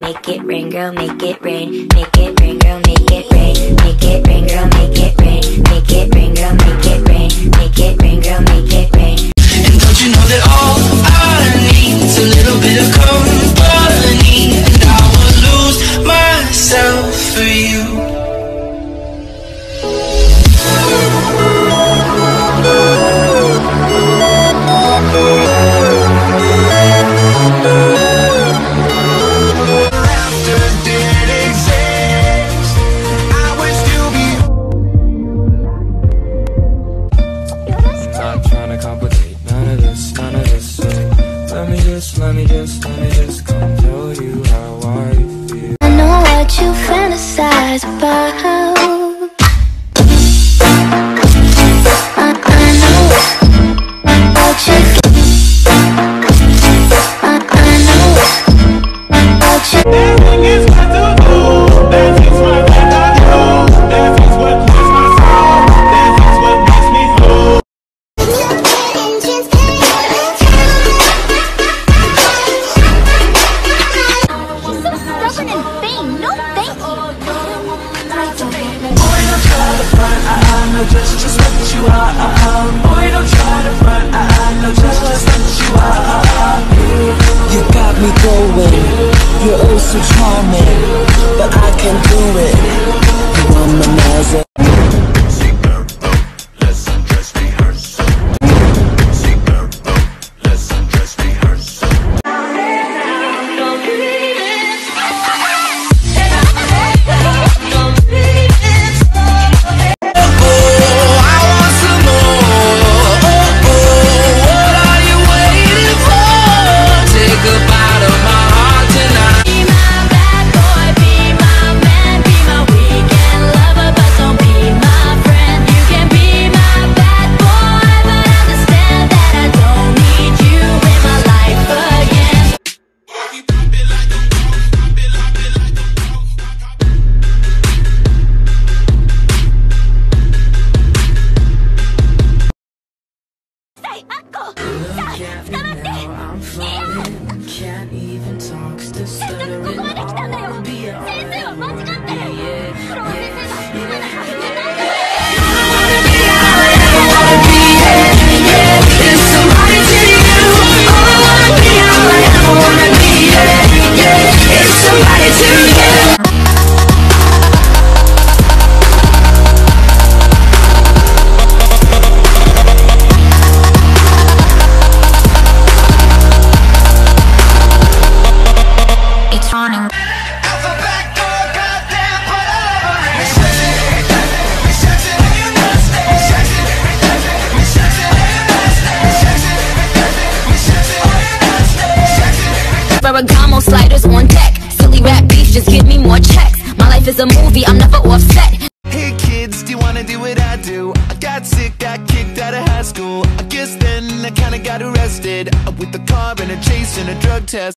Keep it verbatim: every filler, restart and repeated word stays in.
Make it rain, girl, make it rain. Make it rain, girl, make it rain. Make it rain, girl, make it rain. Make it rain, girl, make it rain. Make it rain, girl, make it rain. And don't you know that all I need is a little bit of company, and I will lose myself for you. Let me just, let me just come tell you how I feel. I know what you fantasize about. I, I know what you I, I know what you Everything is what to do. That is what I do. That is what lifts my soul. That is what makes me whole. Just, just what you are, uh, uh. Boy, don't try to front, uh, uh. No, just, just what you are, uh, uh. You got me going, you're oh so charming, but I can't do it. You are my Nazar. Let's undress rehearsal. Let's undress rehearsal. Can't even talk, still stuttering. I'll be Ferragamo sliders on deck. Silly rap beef, just give me more checks. My life is a movie, I'm never offset. Hey kids, do you wanna do what I do? I got sick, got kicked out of high school. I guess then I kinda got arrested with a car and a chase and a drug test.